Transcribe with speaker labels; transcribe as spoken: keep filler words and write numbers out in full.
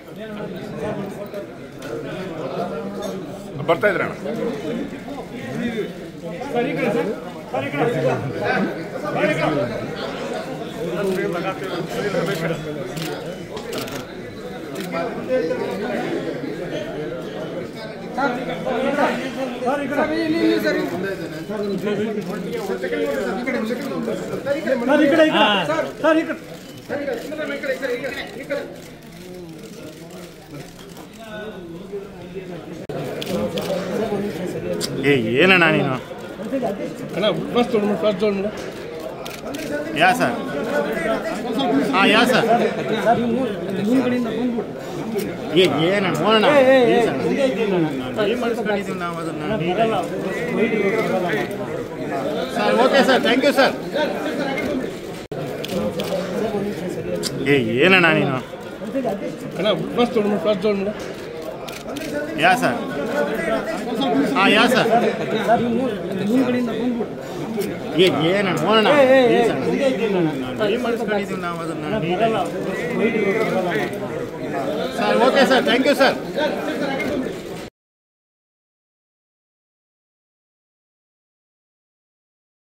Speaker 1: ಬರ್ತಾ ಇದ್ರ ಏ ಏನಣ್ಣ ನೀನು ಯಾ ಸರ್ ಹಾಂ ಯಾ ಸರ್ ಏ ಏನಣ್ಣ ನೋಡೋಣ ಏನು ಮಾಡಿಸ್ಕೊಂಡಿದ್ದೀವಿ ನಾವು ಅದನ್ನು sir okay sir thank you sir ಏ ಏನಣ್ಣ ನೀನು ಯಾ ಸರ್ ಹಾಂ ಯಾ ಸರ್ ಏ ಏನಣ್ಣ ನೋಡೋಣ ಏನು ಮಾಡಿಸ್ಕೊಂಡಿದ್ದೀವಿ ನಾವು ಅದನ್ನು sir okay sir thank you sir